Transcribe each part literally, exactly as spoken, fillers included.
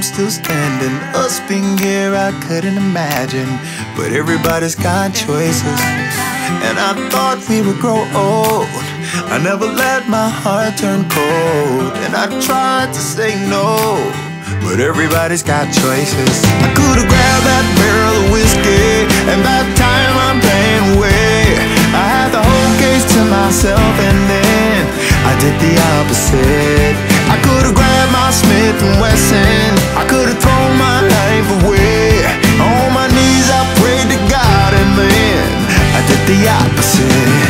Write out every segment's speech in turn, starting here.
still standing. Us being here I couldn't imagine, but everybody's got choices. And I thought we would grow old. I never let my heart turn cold, and I tried to say no, but everybody's got choices. I could've grabbed that barrel of whiskey, and by the time I'm paying away, I had the whole case to myself, and then I did the opposite. I could've grabbed my Smith and Wesson, I could've thrown my life away. On my knees I prayed to God, and then I did the opposite.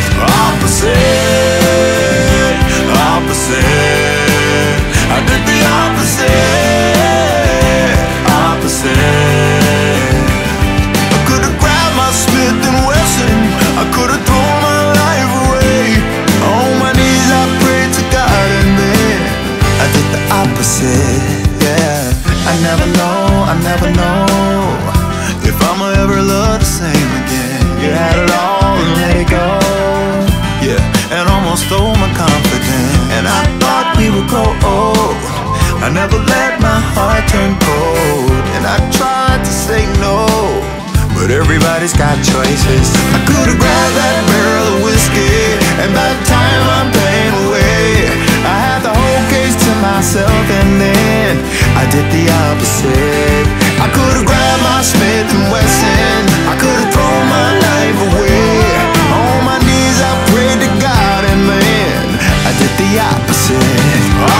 Opposite, opposite. I did the opposite, opposite. I could've grabbed my Smith and Wesson, I could've thrown my life away. On my knees I prayed to God, and then I did the opposite. Yeah, I never know, I never know if I'ma ever love the same again. You had it all and let it go, yeah, and almost stole my confidence. And I thought we would grow old. I never let my heart turn cold, and I tried to say no, but everybody's got choices. I could've grabbed that barrel of whiskey, and by the time I'm paying away, I had the whole case to myself, and then I did the opposite. I could've grabbed my Smith and Wesson, I could've thrown my life away. On my knees I prayed to God, and then I did the opposite.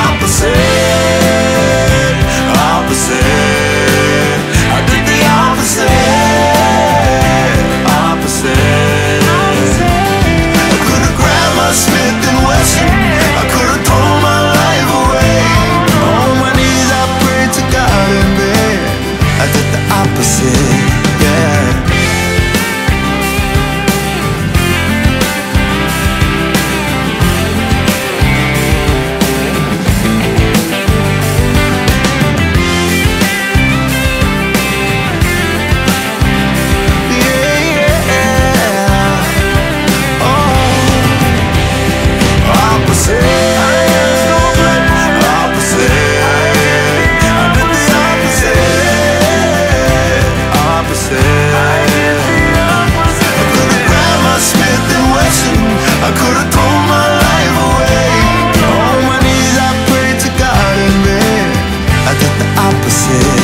Opposite, opposite. I did the opposite, opposite. I could've grabbed my Smith and Wesson, I could've thrown my life away. On my knees I prayed to God, and then I did the opposite, yeah. I could've thrown my life away. On my knees I prayed to God, and then I did the opposite.